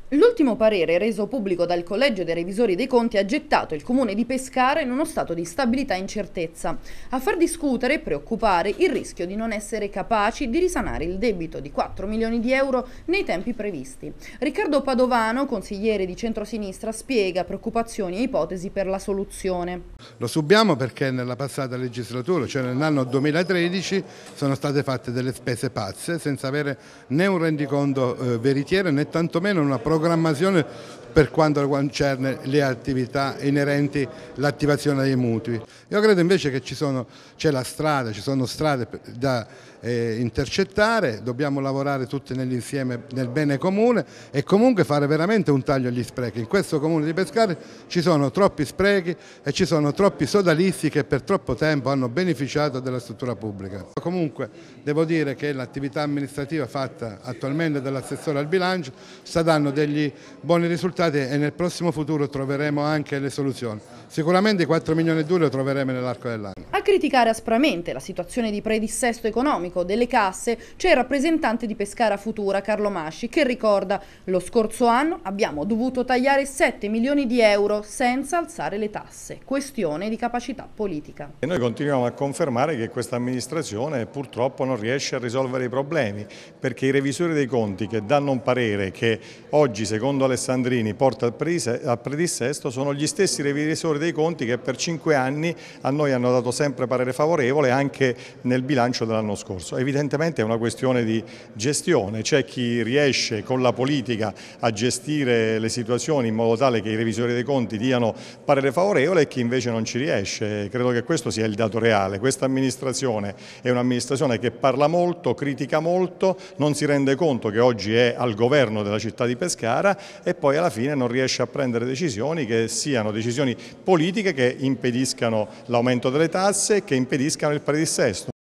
L'ultimo parere reso pubblico dal Collegio dei Revisori dei Conti ha gettato il Comune di Pescara in uno stato di stabilità e incertezza, a far discutere e preoccupare il rischio di non essere capaci di risanare il debito di 4 milioni di euro nei tempi previsti. Riccardo Padovano, consigliere di centrosinistra, spiega preoccupazioni e ipotesi per la soluzione. Lo subiamo perché nella passata legislatura, cioè nell'anno 2013, sono state fatte delle spese pazze senza avere né un rendiconto veritiero né tantomeno una programmazione per quanto concerne le attività inerenti all'attivazione dei mutui. Io credo invece che ci sono strade da intercettare, dobbiamo lavorare tutti nell'insieme nel bene comune e comunque fare veramente un taglio agli sprechi. In questo comune di Pescara ci sono troppi sprechi e ci sono troppi sodalizi che per troppo tempo hanno beneficiato della struttura pubblica. Comunque devo dire che l'attività amministrativa fatta attualmente dall'assessore al bilancio sta dando degli buoni risultati e nel prossimo futuro troveremo anche le soluzioni. Sicuramente i 4 milioni di euro li troveremo nell'arco dell'anno. A criticare aspramente la situazione di predissesto economico delle casse c'è il rappresentante di Pescara Futura, Carlo Masci, che ricorda: lo scorso anno abbiamo dovuto tagliare 7 milioni di euro senza alzare le tasse. Questione di capacità politica. E noi continuiamo a confermare che questa amministrazione purtroppo non riesce a risolvere i problemi, perché i revisori dei conti che danno un parere che oggi, secondo Alessandrini, porta al predissesto sono gli stessi revisori dei conti che per 5 anni a noi hanno dato sempre parere favorevole anche nel bilancio dell'anno scorso. Evidentemente è una questione di gestione, c'è chi riesce con la politica a gestire le situazioni in modo tale che i revisori dei conti diano parere favorevole e chi invece non ci riesce. Credo che questo sia il dato reale. Questa amministrazione è un'amministrazione che parla molto, critica molto, non si rende conto che oggi è al governo della città di Pescara e poi alla fine non riesce a prendere decisioni che siano decisioni politiche che impediscano l'aumento delle tasse e che impediscano il predissesto.